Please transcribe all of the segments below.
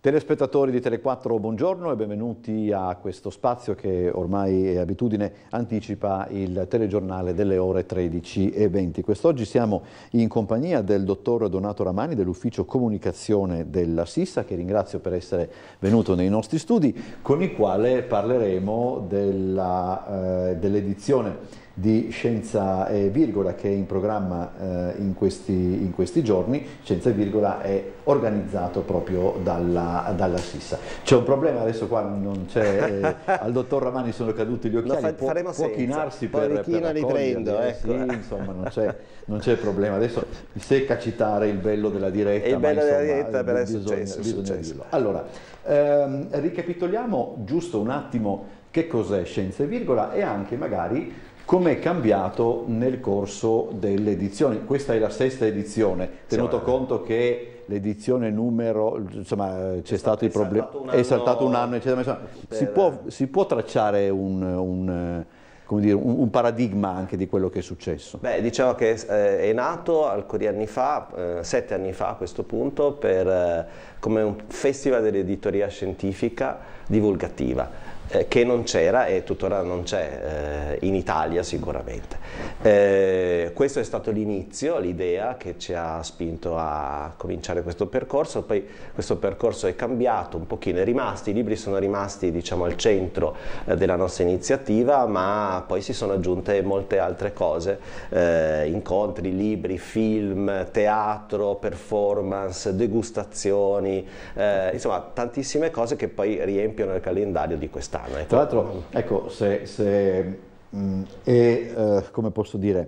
Telespettatori di Tele4, buongiorno e benvenuti a questo spazio che ormai è abitudine, anticipa il telegiornale delle ore 13:20. Quest'oggi siamo in compagnia del dottor Donato Ramani dell'ufficio comunicazione della SISA, che ringrazio per essere venuto nei nostri studi, con il quale parleremo dell'edizione di Scienza e Virgola che è in programma in questi giorni. Scienza e Virgola è organizzato proprio dalla SISA. C'è un problema adesso qua, non c'è, al dottor Ramani sono caduti gli occhiali, può chinarsi per raccoglierli, ecco. Sì, insomma non c'è problema, adesso secca citare il bello della diretta, il bello della diretta per bisogna dirlo. Allora, ricapitoliamo giusto un attimo che cos'è Scienza e Virgola e anche magari come è cambiato nel corso delle edizioni. Questa è la 6ª edizione, tenuto conto che l'edizione numero, insomma, c'è stato il problema, è saltato un anno, eccetera. Insomma, si può tracciare un paradigma anche di quello che è successo? Beh, diciamo che è nato alcuni anni fa, 7 anni fa a questo punto, come un festival dell'editoria scientifica divulgativa. Che non c'era e tuttora non c'è in Italia sicuramente. Questo è stato l'inizio, l'idea che ci ha spinto a cominciare questo percorso. Poi questo percorso è cambiato un pochino, i libri sono rimasti, diciamo, al centro della nostra iniziativa, ma poi si sono aggiunte molte altre cose, incontri, libri, film, teatro, performance, degustazioni, insomma tantissime cose che poi riempiono il calendario di quest'anno. Tra l'altro, ecco, come posso dire,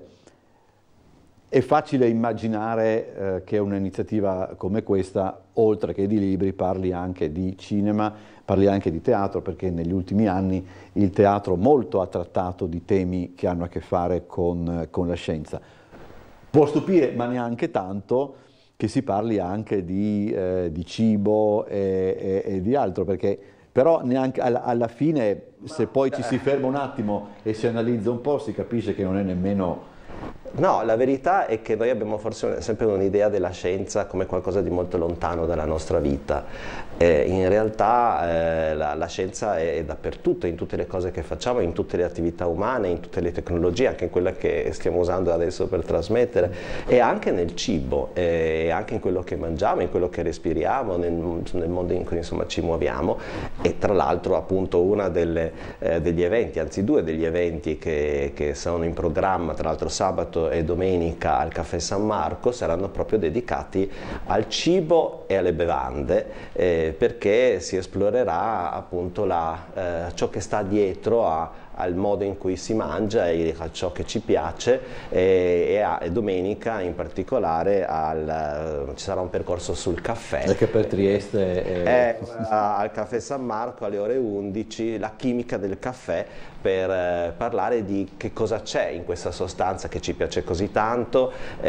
è facile immaginare che un'iniziativa come questa, oltre che di libri, parli anche di cinema, parli anche di teatro, perché negli ultimi anni il teatro molto ha trattato di temi che hanno a che fare con la scienza. Può stupire, ma neanche tanto, che si parli anche di cibo e di altro, perché però neanche alla fine, se poi ci si ferma un attimo e si analizza un po', si capisce che non è nemmeno... No, la verità è che noi abbiamo forse sempre un'idea della scienza come qualcosa di molto lontano dalla nostra vita. In realtà la scienza è dappertutto, in tutte le cose che facciamo, in tutte le attività umane, in tutte le tecnologie, anche in quella che stiamo usando adesso per trasmettere, e anche nel cibo, e anche in quello che mangiamo, in quello che respiriamo, nel mondo in cui insomma ci muoviamo. E tra l'altro appunto una degli eventi, anzi 2 degli eventi che sono in programma, tra l'altro sabato e domenica al Caffè San Marco, saranno proprio dedicati al cibo e alle bevande, perché si esplorerà appunto ciò che sta dietro al modo in cui si mangia e a ciò che ci piace, e domenica in particolare ci sarà un percorso sul caffè. Perché per Trieste al Caffè San Marco alle ore 11, la chimica del caffè, per parlare di che cosa c'è in questa sostanza che ci piace così tanto,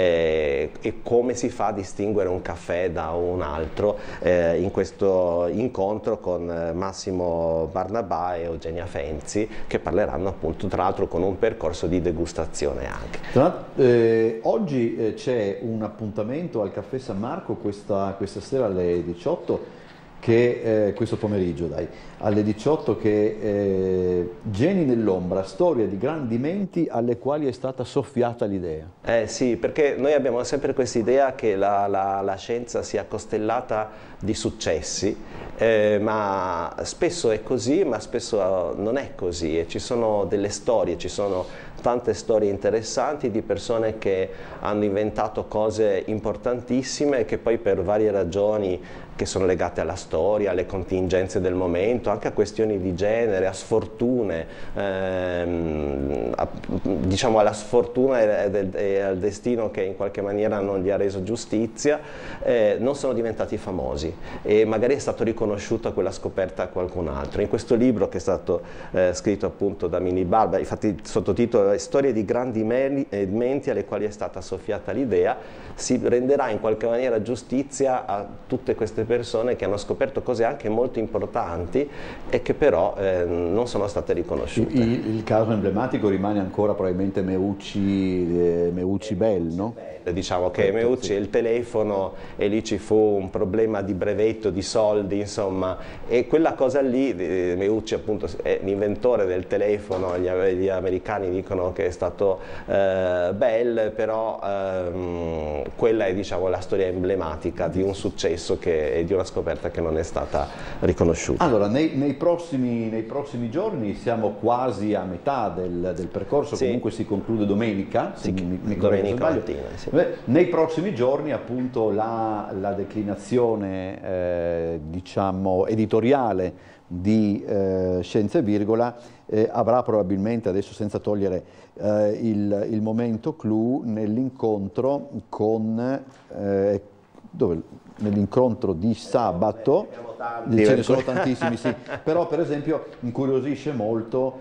e come si fa a distinguere un caffè da un altro, in questo incontro con Massimo Barnabà e Eugenia Fenzi, che parleranno appunto tra l'altro con un percorso di degustazione anche. Oggi c'è un appuntamento al Caffè San Marco questa sera alle 18, questo pomeriggio alle 18, che Geni nell'ombra, storia di grandi menti alle quali è stata soffiata l'idea. Sì, perché noi abbiamo sempre questa idea che la scienza sia costellata di successi, ma spesso è così, ma spesso non è così, e ci sono delle storie, ci sono tante storie interessanti di persone che hanno inventato cose importantissime e che poi per varie ragioni che sono legate alla storia, alle contingenze del momento, anche a questioni di genere, a sfortune, diciamo alla sfortuna e al destino che in qualche maniera non gli ha reso giustizia, non sono diventati famosi, e magari è stato riconosciuta quella scoperta a qualcun altro. In questo libro, che è stato scritto appunto da Mini Barba, infatti il sottotitolo è Storie di grandi menti alle quali è stata soffiata l'idea, si renderà in qualche maniera giustizia a tutte queste persone che hanno scoperto cose anche molto importanti e che però non sono state riconosciute. Il caso emblematico rimane ancora probabilmente Meucci Bell, no? Diciamo che Meucci il telefono, e lì ci fu un problema di brevetto, di soldi, insomma, e quella cosa lì, Meucci appunto è l'inventore del telefono, gli americani dicono che è stato Bell, però quella è, diciamo, la storia emblematica di un successo e di una scoperta che non è stata riconosciuta. Allora, nei prossimi giorni siamo quasi a metà del percorso, sì. Comunque si conclude domenica, sì, domenica mattina. Sì. Nei prossimi giorni appunto la declinazione diciamo editoriale di Scienza e Virgola avrà probabilmente, adesso senza togliere il momento clou, nell'incontro con nell'incontro di sabato, ce ne sono tantissimi, sì, però per esempio incuriosisce molto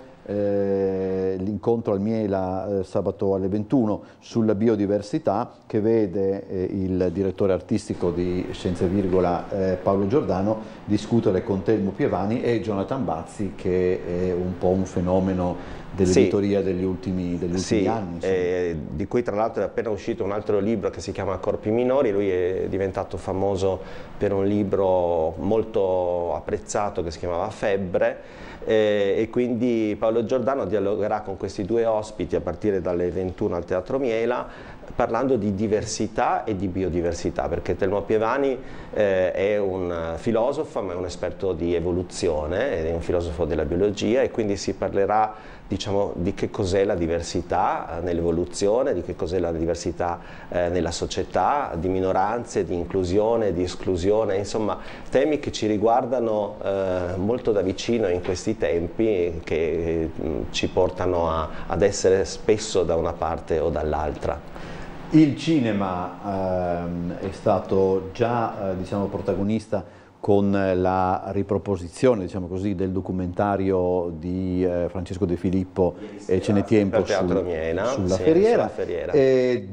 l'incontro al Miela sabato alle 21 sulla biodiversità, che vede il direttore artistico di Scienza e Virgola Paolo Giordano discutere con Telmo Pievani e Jonathan Bazzi, che è un po' un fenomeno dell'editoria degli ultimi anni. Di cui tra l'altro è appena uscito un altro libro che si chiama Corpi minori. Lui è diventato famoso per un libro molto apprezzato che si chiamava Febbre, e quindi Paolo Giordano dialogherà con questi due ospiti a partire dalle 21 al Teatro Miela, parlando di diversità e di biodiversità, perché Telmo Pievani è un filosofo, ma è un esperto di evoluzione, è un filosofo della biologia, e quindi si parlerà, diciamo, di che cos'è la diversità nell'evoluzione, di che cos'è la diversità nella società, di minoranze, di inclusione, di esclusione, insomma temi che ci riguardano molto da vicino in questi tempi, che ci portano ad essere spesso da una parte o dall'altra. Il cinema è stato già diciamo, protagonista con la riproposizione, diciamo così, del documentario di Francesco De Filippo e Ce n'è tempo sulla Ferriera. E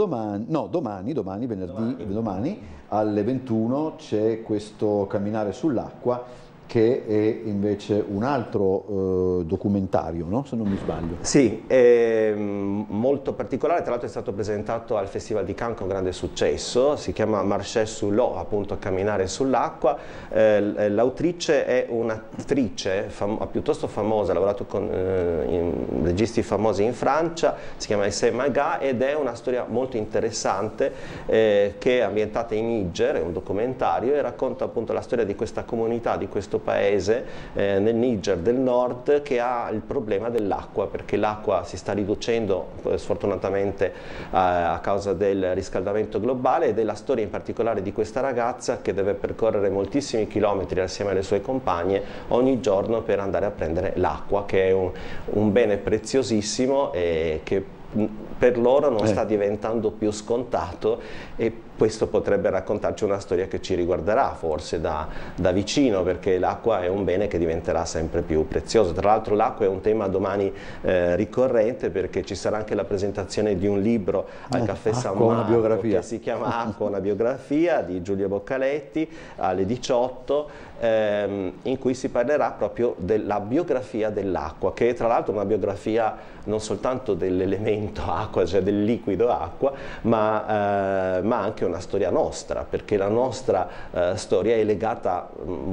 domani, venerdì, alle 21 c'è questo Camminare sull'acqua, che è invece un altro documentario, no? Se non mi sbaglio. Sì, è molto particolare, tra l'altro è stato presentato al Festival di Cannes con grande successo, si chiama Marcher sous l'eau, appunto Camminare sull'acqua. L'autrice è un'attrice piuttosto famosa, ha lavorato con registi famosi in Francia, si chiama Essay Maga, ed è una storia molto interessante che è ambientata in Niger, è un documentario, e racconta appunto la storia di questa comunità, di questo paese nel Niger del nord, che ha il problema dell'acqua, perché l'acqua si sta riducendo sfortunatamente a causa del riscaldamento globale, ed è la storia in particolare di questa ragazza che deve percorrere moltissimi chilometri assieme alle sue compagne ogni giorno per andare a prendere l'acqua, che è un bene preziosissimo e che per loro non sta diventando più scontato, e questo potrebbe raccontarci una storia che ci riguarderà forse da vicino, perché l'acqua è un bene che diventerà sempre più prezioso. Tra l'altro l'acqua è un tema domani ricorrente, perché ci sarà anche la presentazione di un libro al Caffè San Marco che si chiama Acqua, una biografia, di Giulio Boccaletti, alle 18, in cui si parlerà proprio della biografia dell'acqua, che è tra l'altro una biografia non soltanto dell'elemento acqua, cioè del liquido acqua, ma anche una storia nostra, perché la nostra storia è legata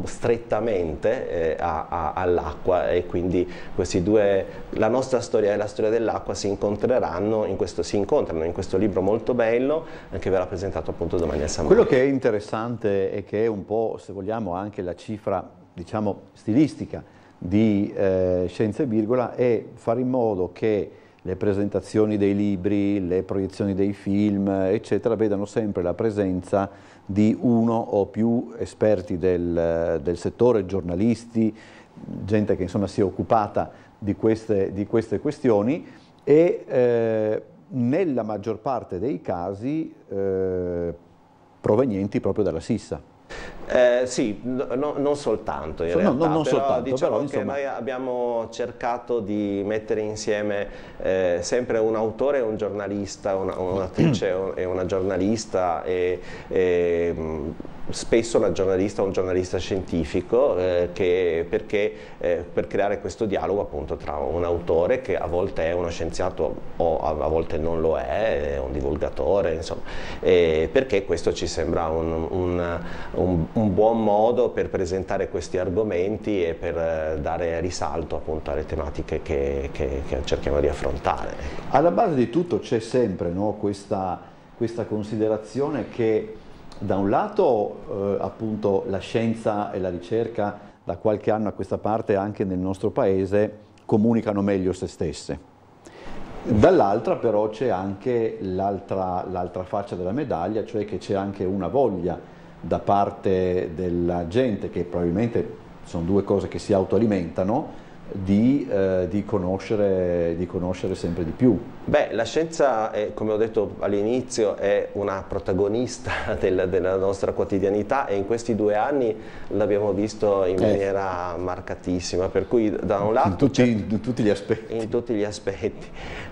strettamente all'acqua, e quindi questi due, la nostra storia e la storia dell'acqua, si incontrano in questo libro molto bello, che verrà presentato appunto domani a San Marco. Quello che è interessante e che è un po', se vogliamo, anche la cifra, diciamo, stilistica di Scienza e Virgola, è fare in modo che le presentazioni dei libri, le proiezioni dei film, eccetera, vedano sempre la presenza di uno o più esperti del settore, giornalisti, gente che insomma si è occupata di queste questioni, e nella maggior parte dei casi provenienti proprio dalla Sissa. Sì, non soltanto in realtà, però diciamo che noi abbiamo cercato di mettere insieme sempre un autore e un giornalista, un'attrice e una giornalista, spesso una giornalista o un giornalista scientifico per creare questo dialogo appunto tra un autore che a volte è uno scienziato o a volte non lo è un divulgatore, insomma, perché questo ci sembra un buon modo per presentare questi argomenti e per dare risalto appunto alle tematiche che cerchiamo di affrontare. Alla base di tutto c'è sempre, no, questa considerazione che da un lato appunto la scienza e la ricerca da qualche anno a questa parte anche nel nostro paese comunicano meglio se stesse. Dall'altra però c'è anche l'altra faccia della medaglia, cioè che c'è anche una voglia da parte della gente, che probabilmente sono due cose che si autoalimentano, di conoscere sempre di più. Beh, la scienza, come ho detto all'inizio, è una protagonista della nostra quotidianità, e in questi 2 anni l'abbiamo visto in maniera marcatissima, per cui da un lato in tutti gli aspetti. In tutti gli aspetti.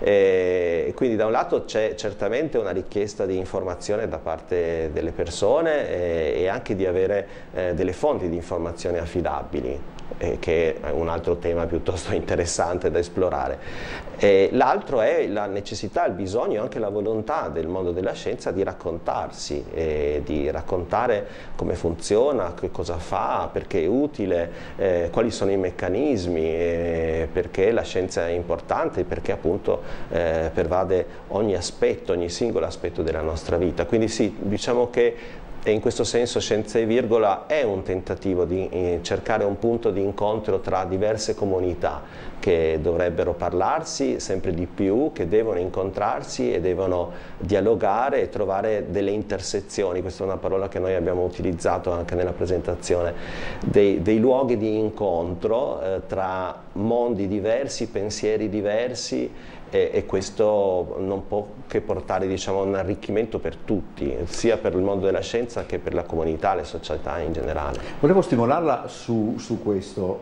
Quindi da un lato c'è certamente una richiesta di informazione da parte delle persone e anche di avere delle fonti di informazione affidabili, che è un altro tema piuttosto interessante da esplorare. L'altro è la necessità, il bisogno, anche la volontà del mondo della scienza di raccontarsi, di raccontare come funziona, che cosa fa, perché è utile, quali sono i meccanismi, perché la scienza è importante, perché appunto pervade ogni aspetto, ogni singolo aspetto della nostra vita. Quindi sì, diciamo che e in questo senso Scienza e Virgola è un tentativo di cercare un punto di incontro tra diverse comunità che dovrebbero parlarsi sempre di più, che devono incontrarsi e devono dialogare e trovare delle intersezioni. Questa è una parola che noi abbiamo utilizzato anche nella presentazione, dei luoghi di incontro tra mondi diversi, pensieri diversi, e questo non può che portare, diciamo, un arricchimento per tutti, sia per il mondo della scienza che per la comunità, le società in generale. Volevo stimolarla su questo.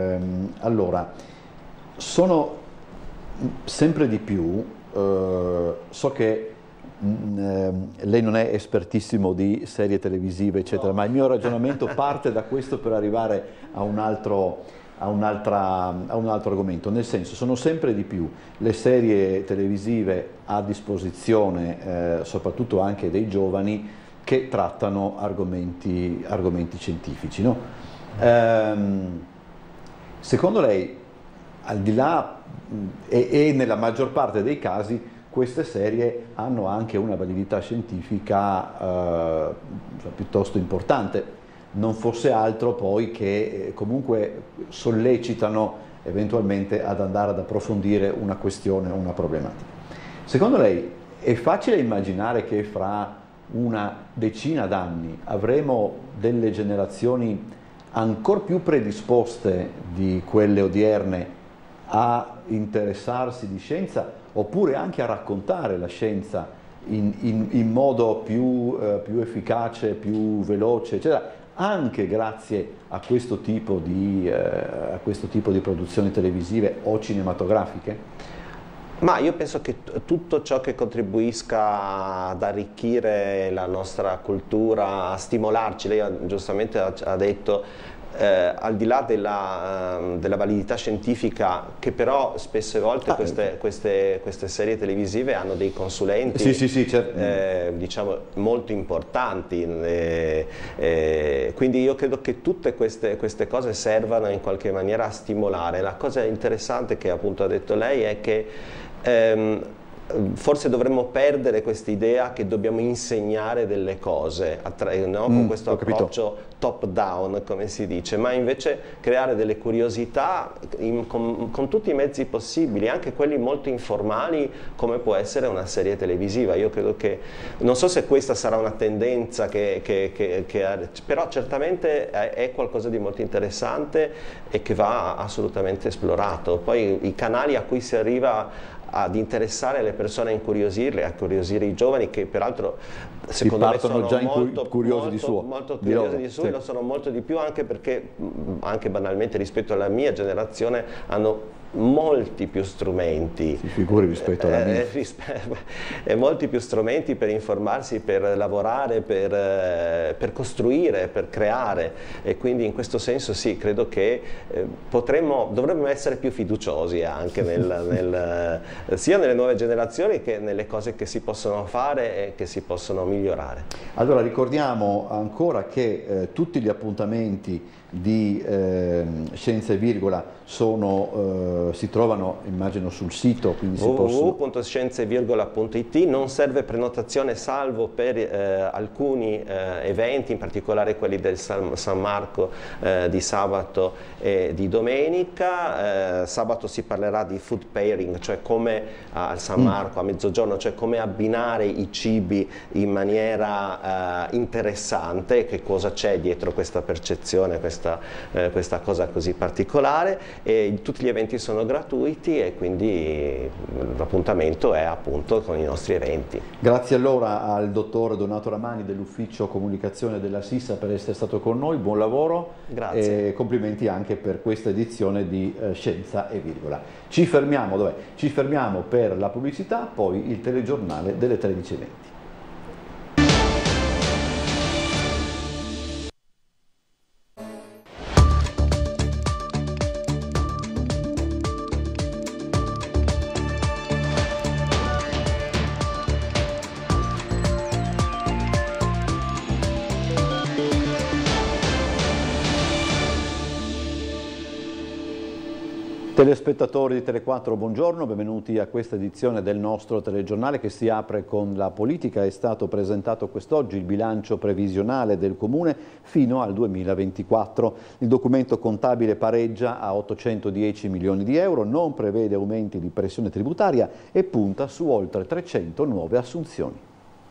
Allora, sono sempre di più, so che lei non è espertissimo di serie televisive eccetera, ma il mio ragionamento parte da questo per arrivare a un altro argomento, nel senso, sono sempre di più le serie televisive a disposizione, soprattutto anche dei giovani, che trattano argomenti scientifici, no? Secondo lei, al di là, e nella maggior parte dei casi, queste serie hanno anche una validità scientifica piuttosto importante, non fosse altro poi che comunque sollecitano eventualmente ad andare ad approfondire una questione o una problematica. Secondo lei è facile immaginare che fra una decina d'anni avremo delle generazioni ancor più predisposte di quelle odierne a interessarsi di scienza, oppure anche a raccontare la scienza in modo più efficace, più veloce, eccetera, anche grazie a questo tipo di produzioni televisive o cinematografiche? Ma io penso che tutto ciò che contribuisca ad arricchire la nostra cultura, a stimolarci, lei giustamente ha detto, al di là della validità scientifica, che però spesse volte queste serie televisive hanno dei consulenti certo, diciamo molto importanti, quindi io credo che tutte queste cose servano in qualche maniera a stimolare. La cosa interessante che appunto ha detto lei è che forse dovremmo perdere quest'idea che dobbiamo insegnare delle cose, no? Con questo approccio top down, come si dice, ma invece creare delle curiosità con tutti i mezzi possibili, anche quelli molto informali, come può essere una serie televisiva. Io credo che, non so se questa sarà una tendenza però certamente è qualcosa di molto interessante e che va assolutamente esplorato. Poi i canali a cui si arriva ad interessare le persone, a incuriosirle, a incuriosire i giovani, che peraltro secondo me sono già molto curiosi di suo, sì, lo sono molto di più, anche perché anche banalmente rispetto alla mia generazione hanno molti più strumenti, si figuri rispetto alla mia. E molti più strumenti per informarsi, per lavorare, per costruire, per creare, e quindi in questo senso sì, credo che dovremmo essere più fiduciosi anche sia nelle nuove generazioni che nelle cose che si possono fare e che si possono migliorare. Allora ricordiamo ancora che tutti gli appuntamenti di Scienza e Virgola si trovano, immagino, sul sito, quindi www.scienzevirgola.it. non serve prenotazione salvo per alcuni eventi, in particolare quelli del San Marco di sabato e di domenica. Sabato si parlerà di food pairing, cioè come al San Marco a mezzogiorno, cioè come abbinare i cibi in maniera interessante, che cosa c'è dietro questa percezione, questa cosa così particolare. E tutti gli eventi sono gratuiti e quindi l'appuntamento è appunto con i nostri eventi. Grazie allora al dottor Donato Ramani dell'ufficio comunicazione della SISA per essere stato con noi, buon lavoro. Grazie. E complimenti anche per questa edizione di Scienza e Virgola. Ci fermiamo, Ci fermiamo per la pubblicità, poi il telegiornale delle 13:20. Telespettatori di Tele4, buongiorno, benvenuti a questa edizione del nostro telegiornale che si apre con la politica. È stato presentato quest'oggi il bilancio previsionale del Comune fino al 2024. Il documento contabile pareggia a 810 milioni di euro, non prevede aumenti di pressione tributaria e punta su oltre 300 nuove assunzioni.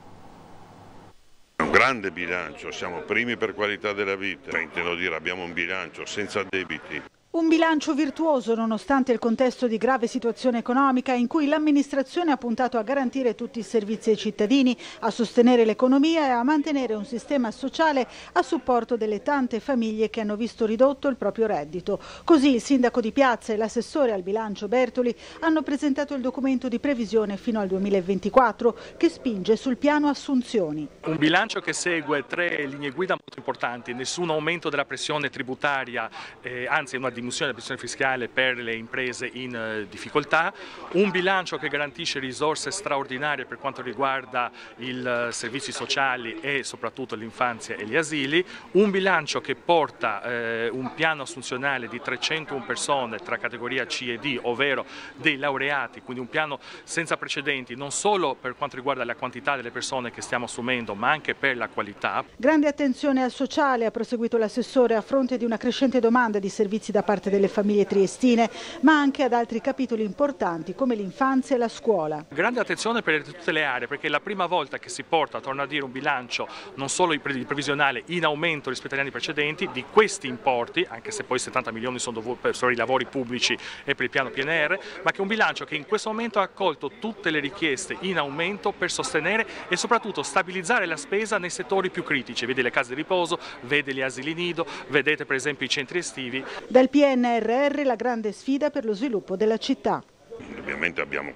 Un grande bilancio, siamo primi per qualità della vita, intendo dire abbiamo un bilancio senza debiti. Un bilancio virtuoso nonostante il contesto di grave situazione economica in cui l'amministrazione ha puntato a garantire tutti i servizi ai cittadini, a sostenere l'economia e a mantenere un sistema sociale a supporto delle tante famiglie che hanno visto ridotto il proprio reddito. Così il sindaco di Piazza e l'assessore al bilancio Bertoli hanno presentato il documento di previsione fino al 2024 che spinge sul piano assunzioni. Un bilancio che segue 3 linee guida molto importanti: nessun aumento della pressione tributaria, anzi una diminuzione della pressione fiscale per le imprese in difficoltà, un bilancio che garantisce risorse straordinarie per quanto riguarda i servizi sociali e soprattutto l'infanzia e gli asili, un bilancio che porta un piano assunzionale di 301 persone tra categoria C e D, ovvero dei laureati, quindi un piano senza precedenti non solo per quanto riguarda la quantità delle persone che stiamo assumendo ma anche per la qualità. Grande attenzione al sociale, ha proseguito l'assessore, a fronte di una crescente domanda di servizi da parte delle famiglie triestine, ma anche ad altri capitoli importanti come l'infanzia e la scuola. Grande attenzione per tutte le aree, perché è la prima volta che si porta, torno a dire, un bilancio non solo previsionale in aumento rispetto agli anni precedenti di questi importi, anche se poi 70 milioni sono per i lavori pubblici e per il piano PNR, ma che è un bilancio che in questo momento ha accolto tutte le richieste in aumento per sostenere e soprattutto stabilizzare la spesa nei settori più critici. Vede le case di riposo, vede gli asili nido, vedete per esempio i centri estivi. Dal PNRR la grande sfida per lo sviluppo della città. Ovviamente abbiamo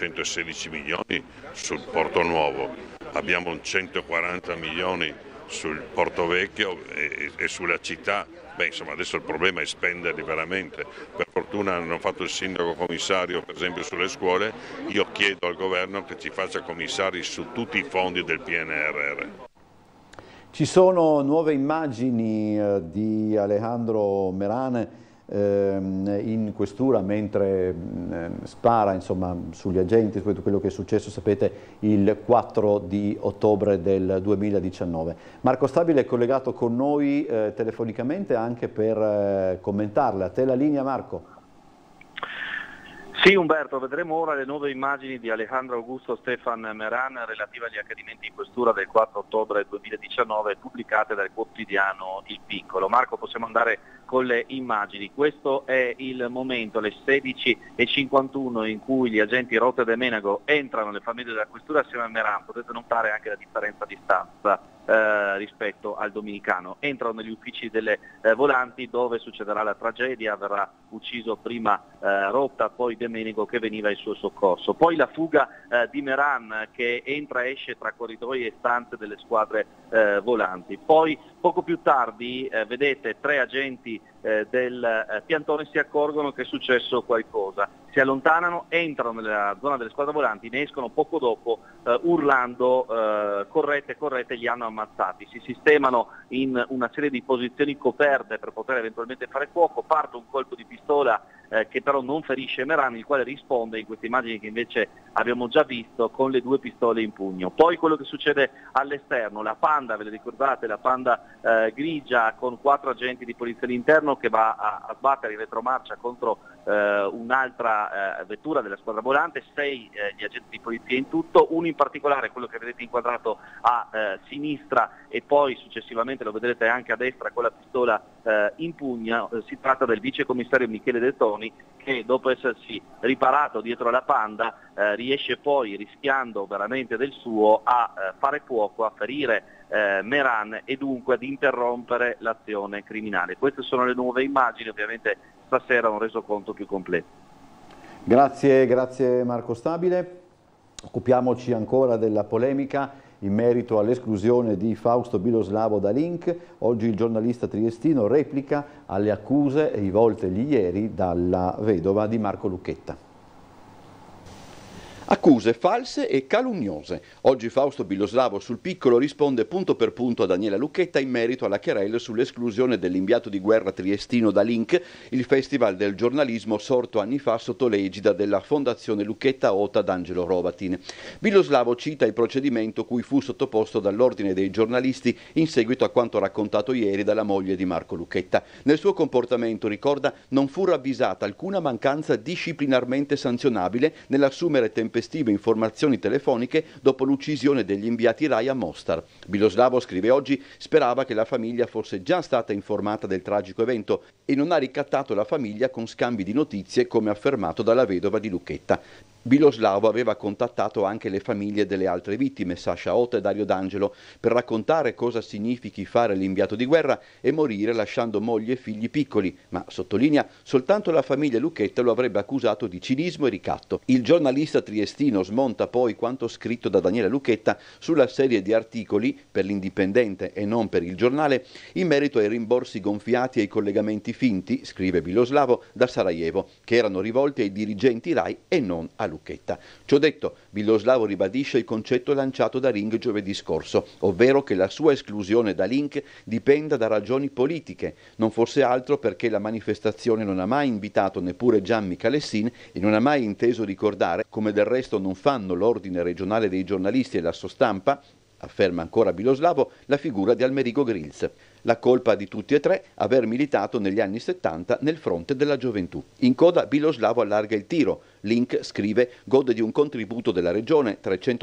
416 milioni sul Porto Nuovo, abbiamo 140 milioni sul Porto Vecchio e sulla città. Beh, insomma, adesso il problema è spenderli veramente. Per fortuna hanno fatto il sindaco commissario, per esempio, sulle scuole. Io chiedo al governo che ci faccia commissari su tutti i fondi del PNRR. Ci sono nuove immagini di Alejandro Meran in questura mentre spara, insomma, sugli agenti, quello che è successo, sapete, il 4 di ottobre del 2019. Marco Stabile è collegato con noi telefonicamente anche per commentarle. A te la linea, Marco. Sì, Umberto, vedremo ora le nuove immagini di Alejandro Augusto Stefan Meran relative agli accadimenti in questura del 4 ottobre 2019 pubblicate dal quotidiano Il Piccolo. Marco, possiamo andare con le immagini. Questo è il momento, le 16:51, in cui gli agenti Rota de Menago entrano nelle famiglie della questura assieme a Meran. Potete notare anche la differenza di stanza rispetto al dominicano. Entrano negli uffici delle volanti, dove succederà la tragedia. Verrà ucciso prima Rota, poi de Menago, che veniva in suo soccorso. Poi la fuga di Meran, che entra e esce tra corridoi e stanze delle squadre volanti. Poi poco più tardi vedete 3 agenti del piantone si accorgono che è successo qualcosa, si allontanano, entrano nella zona delle squadre volanti, ne escono poco dopo urlando correte, correte, li hanno ammazzati. Si sistemano in una serie di posizioni coperte per poter eventualmente fare fuoco. Parte un colpo di pistola che però non ferisce Meran, il quale risponde in queste immagini che invece abbiamo già visto con le 2 pistole in pugno. Poi quello che succede all'esterno, la Panda, ve le ricordate, la Panda grigia con 4 agenti di polizia all'interno, che va a sbattere in retromarcia contro un'altra vettura della squadra volante, 6 gli agenti di polizia in tutto, uno in particolare, quello che vedete inquadrato a sinistra e poi successivamente lo vedrete anche a destra con la pistola in pugno. Si tratta del vicecommissario Michele De Toni, che dopo essersi riparato dietro la Panda riesce poi, rischiando veramente del suo, a fare fuoco, a ferire Meran e dunque ad interrompere l'azione criminale. Queste sono le nuove immagini, ovviamente stasera un resoconto più completo. Grazie Marco Stabile. Occupiamoci ancora della polemica in merito all'esclusione di Fausto Biloslavo da Link. Oggi il giornalista triestino replica alle accuse rivoltegli ieri dalla vedova di Marco Lucchetta. Accuse false e calunniose. Oggi Fausto Biloslavo sul Piccolo risponde punto per punto a Daniela Lucchetta in merito alla querela sull'esclusione dell'inviato di guerra triestino da Link, il festival del giornalismo sorto anni fa sotto l'egida della Fondazione Lucchetta Ota d'Angelo Rovatin. Biloslavo cita il procedimento cui fu sottoposto dall'Ordine dei giornalisti in seguito a quanto raccontato ieri dalla moglie di Marco Lucchetta. Nel suo comportamento, ricorda, non fu ravvisata alcuna mancanza disciplinarmente sanzionabile nell'assumere tempestivamente informazioni telefoniche dopo l'uccisione degli inviati Rai a Mostar. Biloslavo, scrive oggi, sperava che la famiglia fosse già stata informata del tragico evento e non ha ricattato la famiglia con scambi di notizie, come affermato dalla vedova di Lucchetta. Biloslavo aveva contattato anche le famiglie delle altre vittime, Sasha Ota e Dario D'Angelo, per raccontare cosa significhi fare l'inviato di guerra e morire lasciando moglie e figli piccoli, ma, sottolinea, soltanto la famiglia Lucchetta lo avrebbe accusato di cinismo e ricatto. Il giornalista triestino smonta poi quanto scritto da Daniela Lucchetta sulla serie di articoli, per l'Indipendente e non per il Giornale, in merito ai rimborsi gonfiati e ai collegamenti finti, scrive Biloslavo, da Sarajevo, che erano rivolti ai dirigenti Rai e non a Lucchetta. Ciò detto, Biloslavo ribadisce il concetto lanciato da Ring giovedì scorso, ovvero che la sua esclusione da Link dipenda da ragioni politiche, non fosse altro perché la manifestazione non ha mai invitato neppure Gianni Calessin e non ha mai inteso ricordare, come del resto non fanno l'Ordine regionale dei giornalisti e la Sostampa, afferma ancora Biloslavo, la figura di Almerico Grills. La colpa di tutti e 3 aver militato negli anni 70 nel fronte della gioventù. In coda Biloslavo allarga il tiro. Link, scrive, gode di un contributo della regione,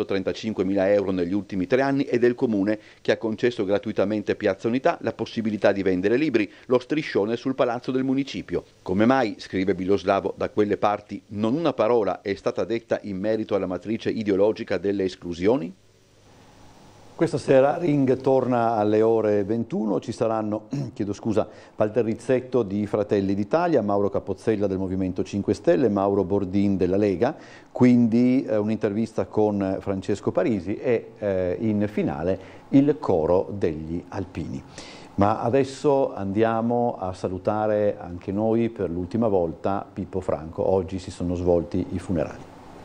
335.000 euro negli ultimi 3 anni, e del comune, che ha concesso gratuitamente Piazza Unità la possibilità di vendere libri, lo striscione sul palazzo del municipio. Come mai, scrive Biloslavo, da quelle parti non una parola è stata detta in merito alla matrice ideologica delle esclusioni? Questa sera Ring torna alle ore 21, ci saranno, Walter Rizzetto di Fratelli d'Italia, Mauro Capozzella del Movimento 5 Stelle, Mauro Bordin della Lega, quindi un'intervista con Francesco Parisi e in finale il coro degli Alpini. Ma adesso andiamo a salutare anche noi per l'ultima volta Pippo Franco. Oggi si sono svolti i funerali.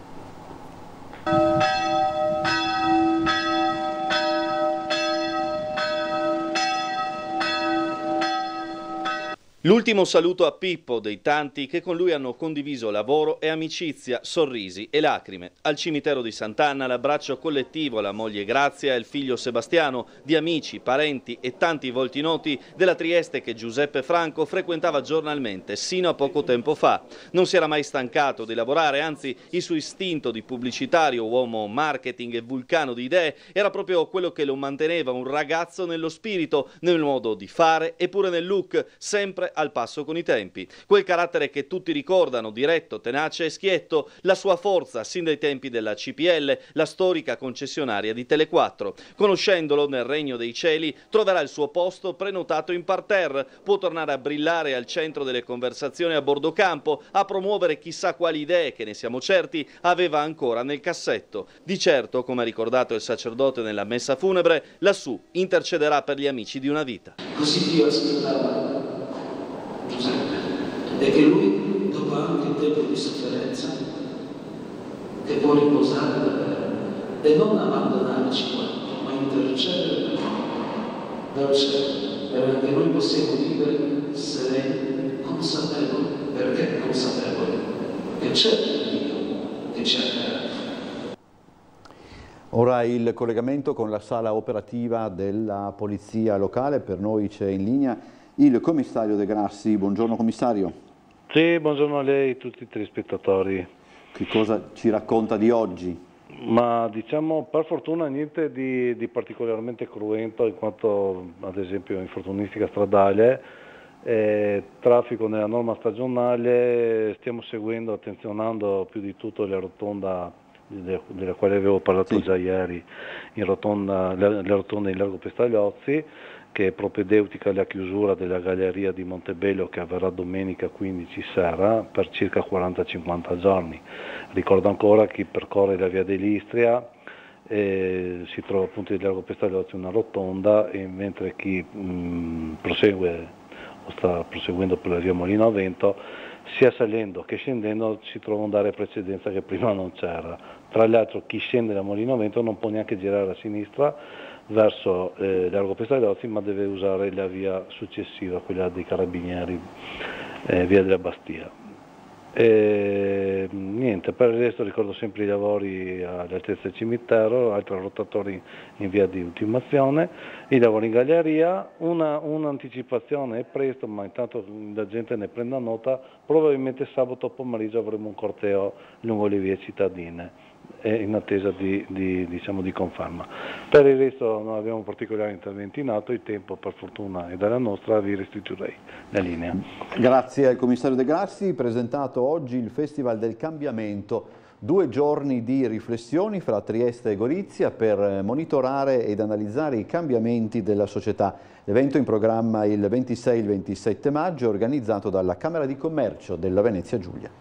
L'ultimo saluto a Pippo, dei tanti che con lui hanno condiviso lavoro e amicizia, sorrisi e lacrime. Al cimitero di Sant'Anna l'abbraccio collettivo alla moglie Grazia e al figlio Sebastiano, di amici, parenti e tanti volti noti della Trieste che Giuseppe Franco frequentava giornalmente sino a poco tempo fa. Non si era mai stancato di lavorare, anzi il suo istinto di pubblicitario, uomo marketing e vulcano di idee, era proprio quello che lo manteneva un ragazzo nello spirito, nel modo di fare e pure nel look, sempre al passo con i tempi. Quel carattere che tutti ricordano, diretto, tenace e schietto, la sua forza sin dai tempi della CPL, la storica concessionaria di Tele4. Conoscendolo nel regno dei cieli, troverà il suo posto prenotato in parterre, può tornare a brillare al centro delle conversazioni a bordo campo, a promuovere chissà quali idee che, ne siamo certi, aveva ancora nel cassetto. Di certo, come ha ricordato il sacerdote nella messa funebre, lassù intercederà per gli amici di una vita. Così Dio aspettava Giuseppe, e che lui, dopo anche il tempo di sofferenza, che può riposare davvero e non abbandonarci qua, ma intercedere per noi dal cielo, perché noi possiamo vivere sereni, consapevoli. Perché consapevoli che c'è Dio che ci ha creato. Ora il collegamento con la sala operativa della Polizia Locale. Per noi c'è in linea il commissario De Grassi. Buongiorno commissario. Sì, buongiorno a lei e a tutti i telespettatori. Che cosa ci racconta di oggi? Ma diciamo per fortuna niente di particolarmente cruento, in quanto ad esempio infortunistica stradale, traffico nella norma stagionale, stiamo seguendo, attenzionando più di tutto la rotonda della quale avevo parlato già ieri, le rotonde in largo Pestagliozzi, che è propedeutica alla chiusura della galleria di Montebello, che avverrà domenica 15 sera per circa 40-50 giorni. Ricordo ancora chi percorre la via dell'Istria si trova appunto in largo Pestagliozzi una rotonda, e mentre chi prosegue o sta proseguendo per la via Molino a Vento, sia salendo che scendendo si trova un dare precedenza che prima non c'era. Tra l'altro chi scende da Molino a Vento non può neanche girare a sinistra verso largo Pestagliozzi, ma deve usare la via successiva, quella dei Carabinieri, via della Bastia. Niente, per il resto ricordo sempre i lavori all'altezza del cimitero, altri rotatori in via di ultimazione, i lavori in galleria, un'anticipazione è presto, ma intanto la gente ne prenda nota, probabilmente sabato pomeriggio avremo un corteo lungo le vie cittadine, in attesa di conferma. Per il resto non abbiamo particolari interventi in atto, il tempo per fortuna è dalla nostra, vi restituirei la linea. Grazie al commissario De Grassi. Presentato oggi il Festival del Cambiamento, 2 giorni di riflessioni fra Trieste e Gorizia per monitorare ed analizzare i cambiamenti della società. L'evento in programma il 26 e il 27 maggio, organizzato dalla Camera di Commercio della Venezia Giulia.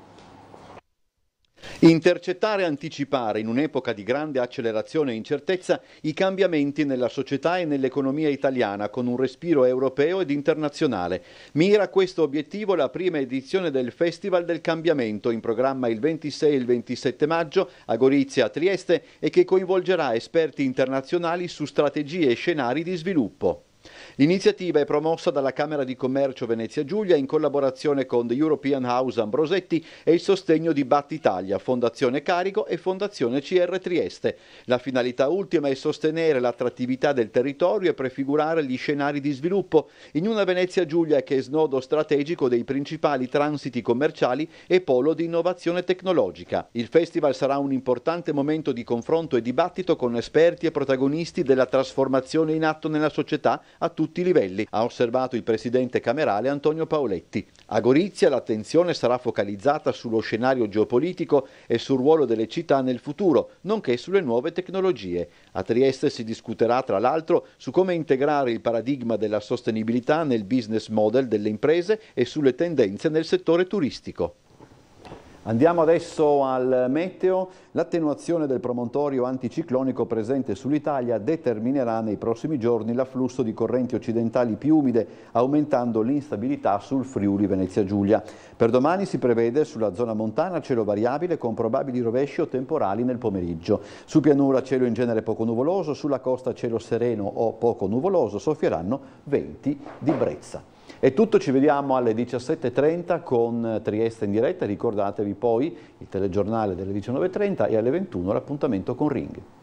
Intercettare e anticipare in un'epoca di grande accelerazione e incertezza i cambiamenti nella società e nell'economia italiana con un respiro europeo ed internazionale. Mira a questo obiettivo la prima edizione del Festival del Cambiamento, in programma il 26 e il 27 maggio a Gorizia, a Trieste, e che coinvolgerà esperti internazionali su strategie e scenari di sviluppo. L'iniziativa è promossa dalla Camera di Commercio Venezia Giulia in collaborazione con The European House Ambrosetti e il sostegno di Battitalia, Fondazione Carico e Fondazione CR Trieste. La finalità ultima è sostenere l'attrattività del territorio e prefigurare gli scenari di sviluppo in una Venezia Giulia che è snodo strategico dei principali transiti commerciali e polo di innovazione tecnologica. Il festival sarà un importante momento di confronto e dibattito con esperti e protagonisti della trasformazione in atto nella società a tutti i livelli, ha osservato il presidente camerale Antonio Paoletti. A Gorizia l'attenzione sarà focalizzata sullo scenario geopolitico e sul ruolo delle città nel futuro, nonché sulle nuove tecnologie. A Trieste si discuterà tra l'altro su come integrare il paradigma della sostenibilità nel business model delle imprese e sulle tendenze nel settore turistico. Andiamo adesso al meteo. L'attenuazione del promontorio anticiclonico presente sull'Italia determinerà nei prossimi giorni l'afflusso di correnti occidentali più umide, aumentando l'instabilità sul Friuli Venezia Giulia. Per domani si prevede sulla zona montana cielo variabile con probabili rovesci o temporali nel pomeriggio. Su pianura cielo in genere poco nuvoloso, sulla costa cielo sereno o poco nuvoloso, soffieranno venti di brezza. È tutto, ci vediamo alle 17:30 con Trieste in diretta. Ricordatevi poi il telegiornale delle 19:30 e alle 21 l'appuntamento con Ring.